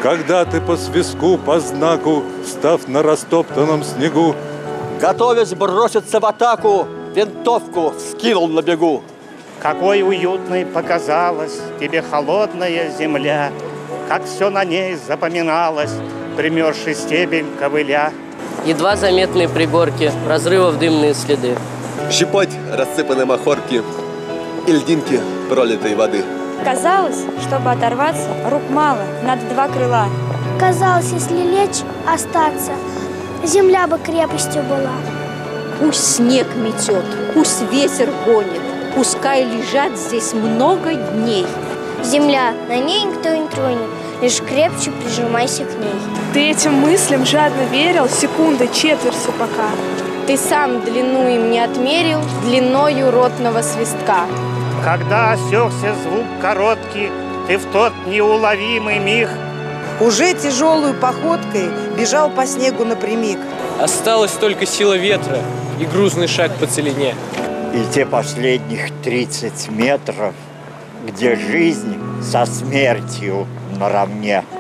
Когда ты по свистку, по знаку, став на растоптанном снегу, готовясь броситься в атаку, винтовку вскинул на бегу. Какой уютной показалась тебе холодная земля, как все на ней запоминалось, примерзший стебель ковыля. Едва заметные пригорки, разрывов дымные следы. Щепоть рассыпанной махорки и льдинки пролитой воды. Казалось, чтобы оторваться, рук мало, надо два крыла. Казалось, если лечь, остаться, земля бы крепостью была. Пусть снег метет, пусть ветер гонит, пускай лежат здесь много дней. Земля, на ней никто не тронет, лишь крепче прижимайся к ней. Ты этим мыслям жадно верил секунды, четвертью пока. Ты сам длину им не отмерил длиною ротного свистка. Когда осекся звук короткий, ты в тот неуловимый миг уже тяжелую походкой бежал по снегу напрямик. Осталась только сила ветра и грузный шаг по целине. И те последних 30 метров, где жизнь со смертью наравне.